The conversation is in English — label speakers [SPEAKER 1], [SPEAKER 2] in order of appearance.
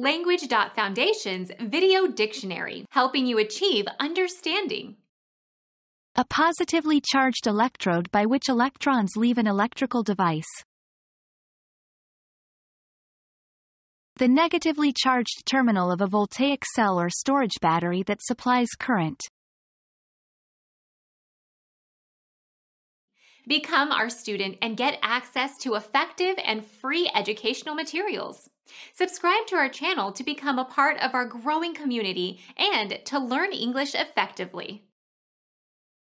[SPEAKER 1] Language.Foundation's Video Dictionary, helping you achieve understanding.
[SPEAKER 2] A positively charged electrode by which electrons leave an electrical device. The negatively charged terminal of a voltaic cell or storage battery that supplies current.
[SPEAKER 1] Become our student and get access to effective and free educational materials. Subscribe to our channel to become a part of our growing community and to learn English effectively.